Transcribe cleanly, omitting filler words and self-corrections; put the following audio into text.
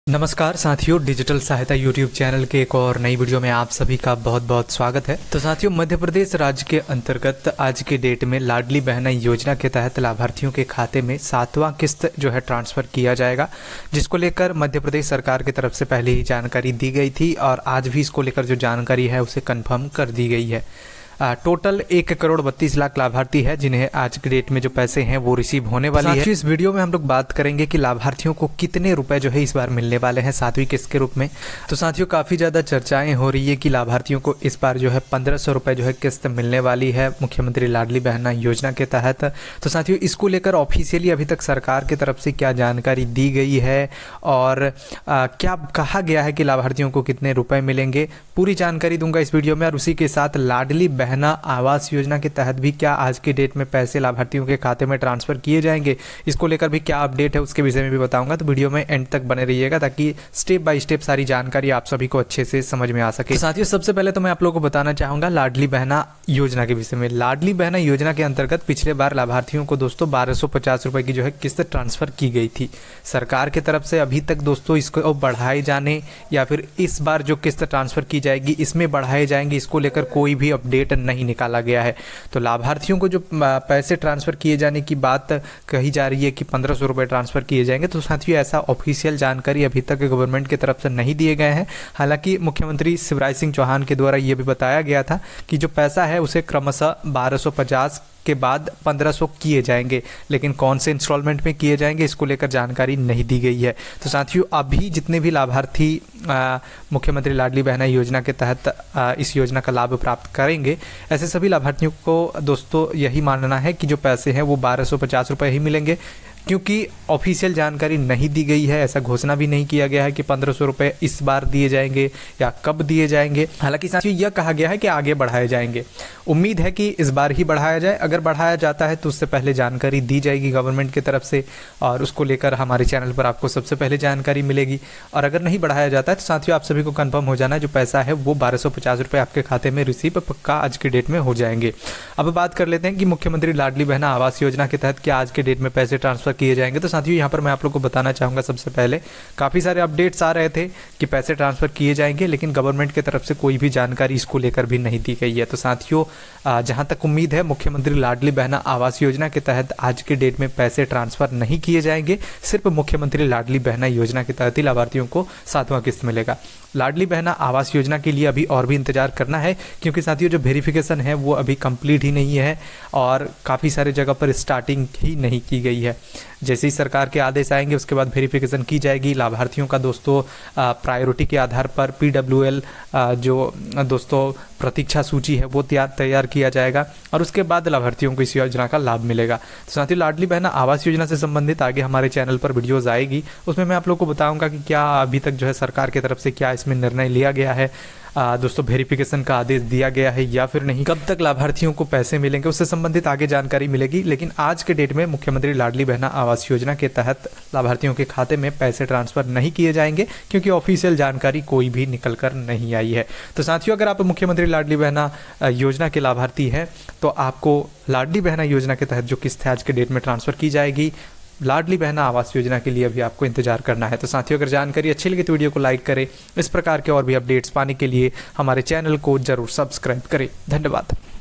नमस्कार साथियों, डिजिटल सहायता यूट्यूब चैनल के एक और नई वीडियो में आप सभी का बहुत बहुत स्वागत है। तो साथियों, मध्य प्रदेश राज्य के अंतर्गत आज के डेट में लाडली बहना योजना के तहत लाभार्थियों के खाते में 7वां किस्त जो है ट्रांसफ़र किया जाएगा, जिसको लेकर मध्य प्रदेश सरकार की तरफ से पहले ही जानकारी दी गई थी और आज भी इसको लेकर जो जानकारी है उसे कन्फर्म कर दी गई है। टोटल 1,32,00,000 लाभार्थी है जिन्हें आज के डेट में जो पैसे हैं वो रिसीव होने वाली है। इस वीडियो में हम लोग बात करेंगे कि लाभार्थियों को कितने रुपए जो है इस बार मिलने वाले हैं 7वीं किस्त के रूप में। तो साथियों, काफ़ी ज़्यादा चर्चाएं हो रही है कि लाभार्थियों को इस बार जो है 1,500 रुपये जो है किस्त मिलने वाली है मुख्यमंत्री लाडली बहना योजना के तहत। तो साथियों, इसको लेकर ऑफिशियली अभी तक सरकार की तरफ से क्या जानकारी दी गई है और क्या कहा गया है कि लाभार्थियों को कितने रुपए मिलेंगे, पूरी जानकारी दूंगा इस वीडियो में। और उसी के साथ लाडली बहना आवास योजना के तहत भी क्या आज की डेट में पैसे लाभार्थियों के खाते में ट्रांसफर किए जाएंगे, इसको लेकर भी क्या अपडेट है उसके विषय में भी बताऊंगा। तो वीडियो में एंड तक बने रहिएगा ताकि स्टेप बाय स्टेप सारी जानकारी आप सभी को अच्छे से समझ में आ सके। तो साथियों, सबसे पहले तो मैं आप लोगों को बताना चाहूंगा लाडली बहना योजना के विषय में। लाडली बहना योजना के अंतर्गत पिछले बार लाभार्थियों को दोस्तों 1,250 रुपए की जो है किस्त ट्रांसफर की गई थी सरकार की तरफ से। अभी तक दोस्तों इसको बढ़ाए जाने या फिर इस बार जो किस्त ट्रांसफर की जाएगी इसमें बढ़ाए जाएंगे, इसको लेकर कोई भी अपडेट नहीं निकाला गया है। तो लाभार्थियों को जो पैसे ट्रांसफर किए जाने की बात कही जा रही है कि 1,500 रुपये ट्रांसफर किए जाएंगे, तो साथियों ऐसा ऑफिशियल जानकारी अभी तक गवर्नमेंट की तरफ से नहीं दिए गए हैं। हालांकि मुख्यमंत्री शिवराज सिंह चौहान के द्वारा ये भी बताया गया था कि जो पैसा है उसे क्रमशः 1,250 के बाद 1,500 किए जाएंगे, लेकिन कौन से इंस्टॉलमेंट में किए जाएंगे इसको लेकर जानकारी नहीं दी गई है। तो साथियों, अभी जितने भी लाभार्थी मुख्यमंत्री लाडली बहना योजना के तहत इस योजना का लाभ प्राप्त करेंगे, ऐसे सभी लाभार्थियों को दोस्तों यही मानना है कि जो पैसे हैं वो 1,250 रुपये ही मिलेंगे, क्योंकि ऑफिशियल जानकारी नहीं दी गई है। ऐसा घोषणा भी नहीं किया गया है कि 1,500 रुपये इस बार दिए जाएंगे या कब दिए जाएंगे। हालांकि साथियों यह कहा गया है कि आगे बढ़ाए जाएंगे। उम्मीद है कि इस बार ही बढ़ाया जाए। अगर बढ़ाया जाता है तो उससे पहले जानकारी दी जाएगी गवर्नमेंट की तरफ से और उसको लेकर हमारे चैनल पर आपको सबसे पहले जानकारी मिलेगी। और अगर नहीं बढ़ाया जाता है तो साथियों आप सभी को कन्फर्म हो जाना है जो पैसा है वो 1,250 रुपये आपके खाते में रिसीव पक्का आज के डेट में हो जाएंगे। अब बात कर लेते हैं कि मुख्यमंत्री लाडली बहना आवास योजना के तहत क्या आज के डेट में पैसे ट्रांसफर किए जाएंगे। तो साथियों यहाँ पर मैं आप लोग को बताना चाहूँगा, सबसे पहले काफ़ी सारे अपडेट्स आ रहे थे कि पैसे ट्रांसफ़र किए जाएंगे, लेकिन गवर्नमेंट की तरफ से कोई भी जानकारी इसको लेकर भी नहीं दी गई है। तो साथियों जहाँ तक उम्मीद है मुख्यमंत्री लाडली बहना आवास योजना के तहत आज के डेट में पैसे ट्रांसफ़र नहीं किए जाएंगे। सिर्फ मुख्यमंत्री लाडली बहना योजना के तहत ही लाभार्थियों को 7वां किस्त मिलेगा। लाडली बहना आवास योजना के लिए अभी और भी इंतजार करना है, क्योंकि साथियों जो वेरिफिकेशन है वो अभी कंप्लीट ही नहीं है और काफ़ी सारे जगह पर स्टार्टिंग ही नहीं की गई है। जैसे ही सरकार के आदेश आएंगे उसके बाद वेरिफिकेशन की जाएगी। लाभार्थियों का दोस्तों प्रायोरिटी के आधार पर PWL जो दोस्तों प्रतीक्षा सूची है वो तैयार किया जाएगा और उसके बाद लाभार्थियों को इस योजना का लाभ मिलेगा। तो साथियों लाडली बहना आवास योजना से संबंधित आगे हमारे चैनल पर वीडियोज़ आएगी, उसमें मैं आप लोग को बताऊँगा कि क्या अभी तक जो है सरकार की तरफ से क्या इसमें निर्णय लिया गया है, दोस्तों वेरिफिकेशन का आदेश दिया गया है या फिर नहीं, कब तक लाभार्थियों को पैसे मिलेंगे, उससे संबंधित आगे जानकारी मिलेगी। लेकिन आज के डेट में मुख्यमंत्री लाडली बहना आवास योजना के तहत लाभार्थियों के खाते में पैसे ट्रांसफर नहीं किए जाएंगे, क्योंकि ऑफिशियल जानकारी कोई भी निकल कर नहीं आई है। तो साथियों अगर आप मुख्यमंत्री लाडली बहना योजना के लाभार्थी हैं तो आपको लाडली बहना योजना के तहत जो किस्त है आज के डेट में ट्रांसफर की जाएगी। लाडली बहना आवास योजना के लिए अभी आपको इंतजार करना है। तो साथियों अगर जानकारी अच्छी लगी तो वीडियो को लाइक करें। इस प्रकार के और भी अपडेट्स पाने के लिए हमारे चैनल को जरूर सब्सक्राइब करें। धन्यवाद।